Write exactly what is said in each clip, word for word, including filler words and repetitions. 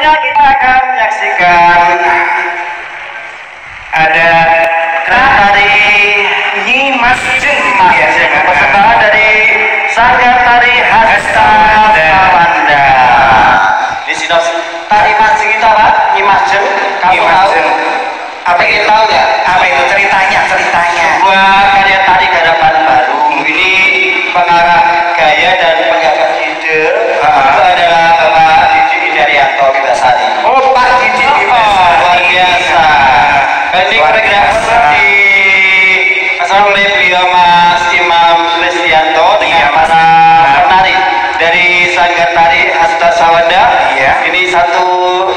selanjutnya kita akan menyaksikan ada tari Nyimas Jeng, persembahan dari Sanggar Tari Hasta Sawanda. Di sini tari mancing itu apa? Nyimas Jeng. Kamu tahu? Apa yang tahu nggak? Apa itu ceritanya? Ceritanya. Sebuah karya tari garapan baru. Ini pengarah gaya dan penggagas ide itu adalah Bapak Didi Indarianto Bibasari. Oh, Pak Didi Bibasari. Luar biasa. Ini koreografer di asal oleh beliau Mas Imam Lestianto dengan para penari dari Sanggar Tari Hasta Sawanda. Ini satu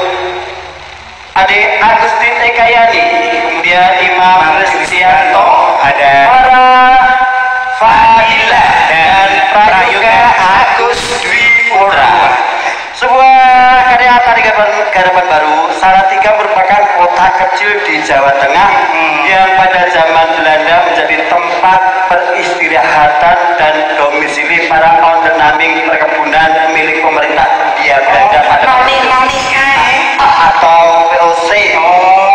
adik Agustin Ekayani, kemudian Imam Lestianto, ada para Fadila dan Prayoga Agus Dwipura. Sebuah karya tari garapan baru. Salatiga merupakan kota kecil di Jawa Tengah hmm. yang pada zaman Belanda menjadi tempat peristirahatan dan domisili para ondernaming perkebunan milik pemerintah Hindia Belanda pada noni noni atau V O C. Oh,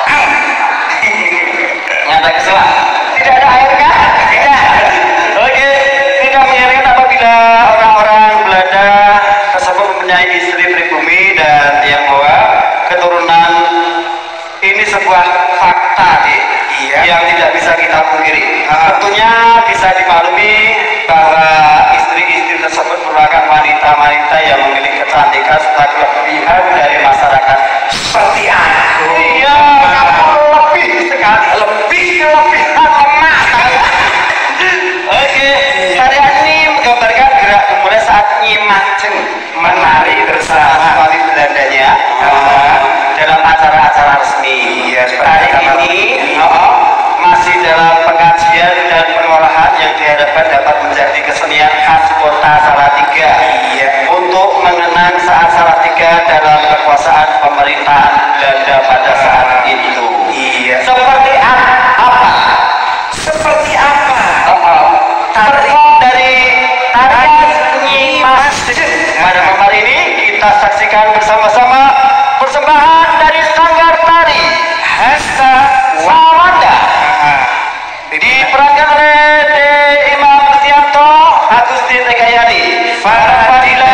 nyata kesuah. Tidak ada air kan? Tidak. Oke, tidak mengherankan apabila orang-orang Belanda tersebut mempunyai istri pribumi dan Tionghoa keturunan. Ini sebuah fakta, Dik, iya. yang tidak bisa kita pungkiri. Uh, tentunya bisa dimaklumi bahwa istri-istri tersebut merupakan wanita-wanita yang memiliki kecantikan serta kelebihan dari masyarakat. Seperti aku. Iya, kamu lebih sekali, lebih kelebihan emas. Oke, karya ini menggambarkan gerak mulai saat Nyimajeng menari bersama wali Belandanya uh, dalam acara-acara resmi. Iya, hari ini uh, masih dalam pengkajian dan pengolahan yang diharapkan dapat menjadi kesenian khas kota Salatiga. Iya. Untuk mengenang saat Salatiga dalam kekuasaan pemerintahan Belanda pada saat itu. Iya. Seperti apa? Seperti apa? Uh, tari dari tarian Nyimas Jeng. Pada malam hari ini kita saksikan bersama-sama persembahan dari Sanggar Tari Hasta Sawanda. Diperankan oleh Imam Lestianto, Agustin Ekayani, para Fadila